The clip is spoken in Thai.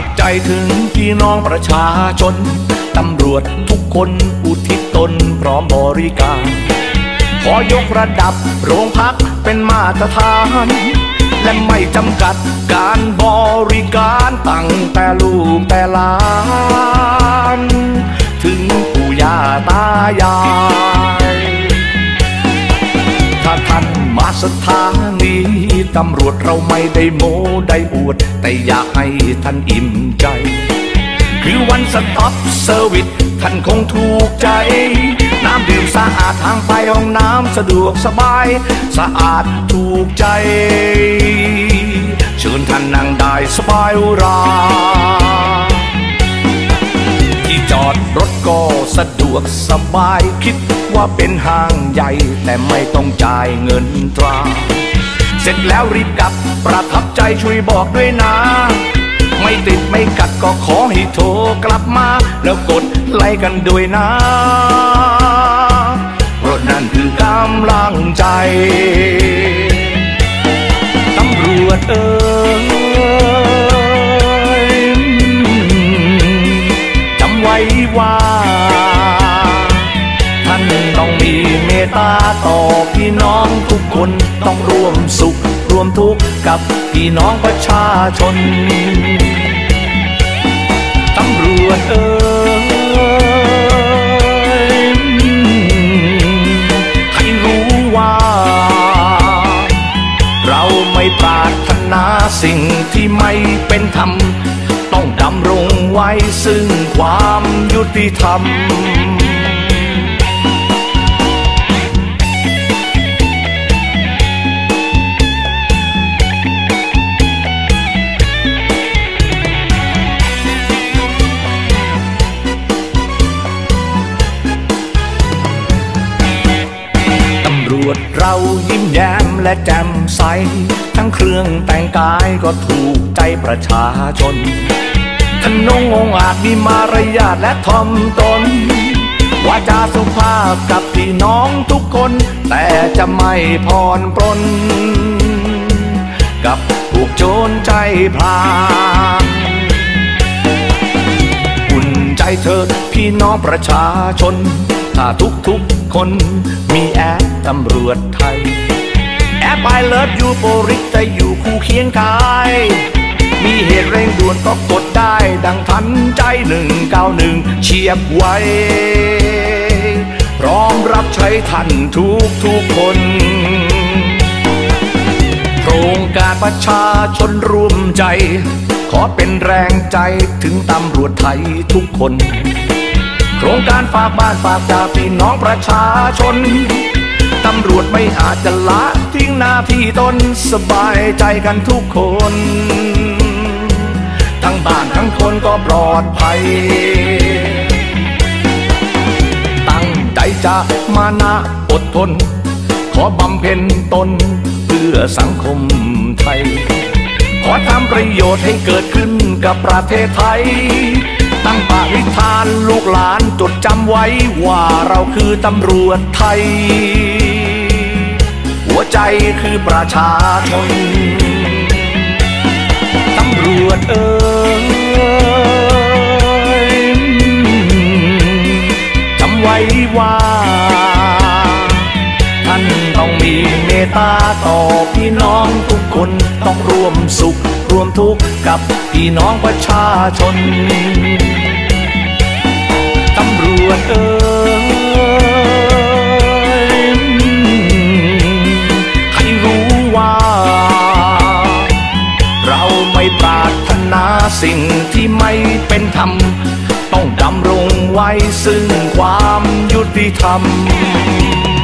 ใจถึงพี่น้องประชาชนตำรวจทุกคนอุทิศตนพร้อมบริการขอยกระดับโรงพักเป็นมาตรฐานและไม่จำกัดการบริการตั้งแต่ลูกแต่หลานถึงปู่ย่าตายายถ้าท่านมาสถานีตำรวจเราไม่ได้โม้ได้อวดแต่อยากให้ท่านอิ่มใจคือวันสต็อปเซอร์วิสท่านคงถูกใจน้ำดื่มสะอาดทางไปห้องน้ำสะดวกสบายสะอาดถูกใจเชิญท่านนั่งได้สบายอุราที่จอดรถก็สะดวกสบายคิดว่าเป็นห้างใหญ่แต่ไม่ต้องจ่ายเงินตราเสร็จแล้วรีบกลับประทับใจช่วยบอกด้วยนะไม่ติดไม่กัดก็ขอให้โทรกลับมาแล้วกดไลค์กันด้วยนะเพราะนั่นคือกำลังใจตำรวจจำไว้ว่าท่านต้องมีเมตตาต่อพี่น้องทุกคนต้องร่วมสุขร่วมทุกข์กับพี่น้องประชาชนตำรวจให้รู้ว่าเราไม่ปรารถนาสิ่งที่ไม่เป็นธรรมต้องดำรงไว้ซึ่งความยุติธรรมเรายิ้มแย้มและแจ่มใสทั้งเครื่องแต่งกายก็ถูกใจประชาชนท่านนงองอาจมีมารยาทและถ่อมตนวาจาสุภาพกับพี่น้องทุกคนแต่จะไม่ผ่อนปรนกับพวกโจรใจพลางอุ่นใจเถิดพี่น้องประชาชนถ้าทุกคนมีแอปตำรวจไทยแอปI Love Youโปริสจะอยู่คู่เคียงกายมีเหตุเร่งด่วนก็กดได้ดังทันใจ191เฉียบไวพร้อมรับใช้ท่านทุกคนโครงการประชาชนร่วมใจขอเป็นแรงใจถึงตำรวจไทยทุกคนโครงการฝากบ้านฝากจากพี่น้องประชาชนตำรวจไม่อาจจะละทิ้งหน้าที่ตนสบายใจกันทุกคนทั้งบ้านทั้งคนก็ปลอดภัยตั้งใจจะมานะอดทนขอบำเพ็ญตนเพื่อสังคมไทยขอทำประโยชน์ให้เกิดขึ้นกับประเทศไทยตั้งปณิธานลูกหลานจดจำไว้ว่าเราคือตำรวจไทยหัวใจคือประชาชนตำรวจจำไว้ว่าท่านต้องมีเมตตาต่อพี่น้องทุกคนต้องร่วมสุขร่วมทุกข์กับพี่น้องประชาชนตำรวจให้รู้ว่าเราไม่ปรารถนาสิ่งที่ไม่เป็นธรรมต้องดำรงไว้ซึ่งความยุติธรรม